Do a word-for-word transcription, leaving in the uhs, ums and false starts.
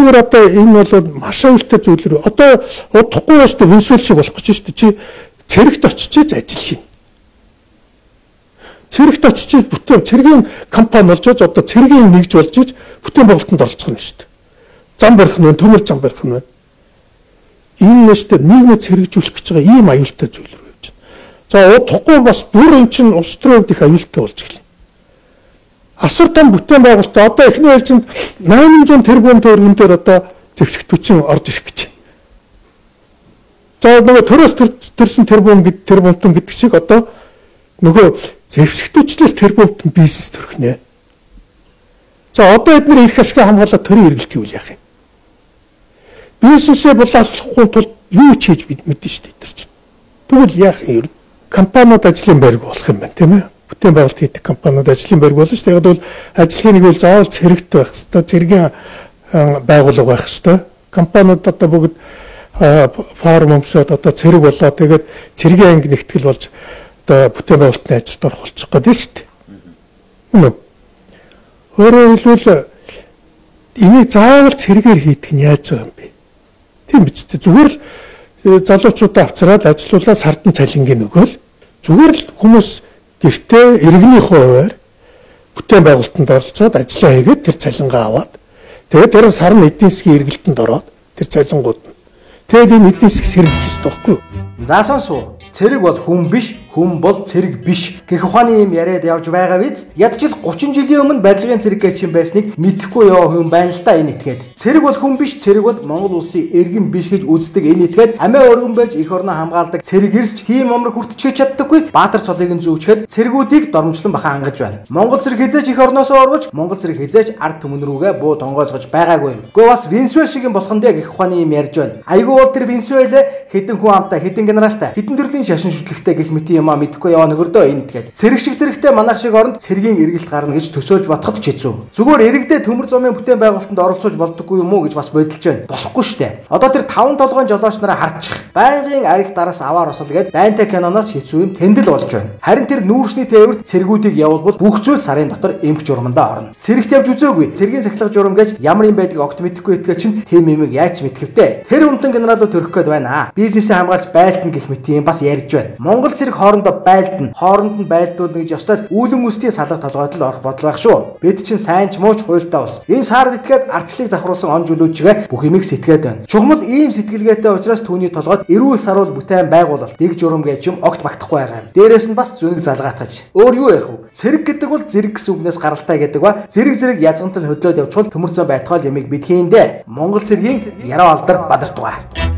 Тэгэхээр одоо энэ бол маш аюултай зүйл рүү. Одоо удахгүй байж та Венесуэл шиг болох гэж шүү дээ. Чи цэрэгт очиж ажил хийн. Цэрэгт очиж бүтээн цэргийн компани болж одоо цэргийн нэгж болж бүтээн байгуулалтанд оролцох нь шүү дээ. Зам барих нь, төмөр зам барих нь. Энэ нь шүү дээ нийгмээ цэрэгжүүлэх гэж байгаа ийм аюултай зүйл рүү явж байна. За удахгүй бас бүр эн чинь улс төрийн хувьд их аюултай болж эхэлнэ. Асар том бүтээн байгуулалт одоо эхний ээлжинд восемь зуун тэрбум төгрөгөн дээр одоо зэвсэгт хүчин орж ирэх гэж байна. За нөгөө төрөөс төрсэн тэрбум гэд тэрбумтон гэдэг шиг одоо нөгөө зэвсэгтүүчлээс тэрбумтон бизнес төрөх нэ. За одоо эдгээр их ашиг хамгаалаад төрийн эргэлт юу яах юм? Бизнесээ булаалахгүй тул юу ч хийж мэдэн шүү дээ тэр чинь. Тэгвэл яах юм? Компаниуд ажлын байрг болох юм байна тийм ээ. Бүтээн байгуулалт хийдэг компаниуд ажлын байрг болно шүү дээ. Яг бол ажлын нэг бол заавал цэрэгт байх хэрэгтэй. Цэргийн байгууллага байх хэрэгтэй. Компаниуд одоо бүгд фарм өмсөд одоо цэрэг болоо тэгээд цэргийн анги нэгтгэл болж одоо бүтээн байгуулалтын ажилд орох болчих гээд шүү дээ. Үнэ. Өөрөөр хэлбэл энийг заавал цэрэгээр хийдэг нь яаж байгаа юм бэ? Тийм биз дээ. Зүгээр л залуучуудаа авцраад ажилуулаад сардан цалингийн өгөөл зүгээр л хүмүүс гэртээ иргэний хуваар бүтээн байгуулалтанд оролцоод ажиллаа хийгээд тэр цалингаа аваад тэгээд тэр сарн эдийн засгийн эргэлтэнд ороод тэр цалингууд нь тэгээд энэ эдийн засаг сэргийлэх ёстой байхгүй юу? За сонсоо. Цэрэг бол хүн биш, хүн бол цэрэг биш гэх ухааны юм яриад явж байгаа биз? Ядчил гучин жилийн өмнө барилгын цэрэг гэж юм байсныг мэдэхгүй яваа хүн байна л да энэ итгээд. Цэрэг бол хүн биш, цэрэг бол Монгол улсын иргэн биш гэж үздэг энэ итгээд амиа өргөн байж их орноо хамгаалдаг цэрэг ирсч тийм амраг хүртчихэж чаддаггүй Баатар цолыг нь зүүчгээд цэргүүдийг дормжлон бахан ангаж байна. Монгол цэрэг хизээч их орноос орвож, Монгол цэрэг хизээч ард түмэн рүүгээ буу тонгойлгож байгаагүй юм. Гэхдээ бас Венесуэл шиг юм болох нь гэх ухааны юм ярьж байна. Айгүй бол тэр Венесуэл хэдэн хүн амтай, хэдэн генералтай, хэдэн төрлийн шашин шүтлэгтэй гэх мэт юм а мэдхгүй яваа нөхөрдөө энэ тэгээд цэрэг шиг зэрэгтэй манайх шиг оронд цэргийн эргэлт гарна гэж төсөөлж бодоход ч хэцүү. Зүгээр иргэдээ төмөр зумын бүтээн байгуулалтанд оролцож болдоггүй юм уу гэж бас бодолж байна. Болохгүй штэ. Одоо тэр таван толгойн жолооч нараа харчих. Байнгын ариг дараас аваар осол гээд дайнтай киноноос хэцүү юм тэндэл болж байна. Харин тэр нүүрсний тээвэрт цэргүүдийг явуулбал бүх зүйл сарын дотор эмх журмандаа орно. Цэрэгт явж үзөөгүй. Цэргийн сахилга журам гэж ямар юм байдгийг огт мэдэхгүй итгэж чинь тийм юмыг яаж мэдхэвтэй. Тэр хүнтэн генералууд төрөх гээд байна. Бизнесээ хамгаалж байлтан гэх мэт юм бас ярьж байна. Монгол цэрэг хоорондоо байлтан, хооронд нь байлдуулна гэж ёстой үүлэн үстийн салга толгойд л орох бодол байх шүү. Бид чинь сайн ч мууч хуйлтаа бас. Энэ саард итгээд ардчлалыг завхруулсан он жүлүүчгээ бүх юмыг сэтгээд байна. Чухмал ийм сэтгэлгээтэй учраас түүний толгойд эрүүл саруул бүтээн байгуулалт, дэг журам гэж юм огт магтахгүй байгаа юм. Дээрээс нь бас зүнийг залгаатгаж. Өөр юу ярих вэ? Цэрэг гэдэг бол зэрэг гэсэн үгнээс гаралтай гэдэг ба зэрэг зэрэг язгантал хөдлөөд явчихвал төмөрцөө байтгаал ямиг бид хийн дээ. Монгол цэргийн яруу алдар бадарт байгаа.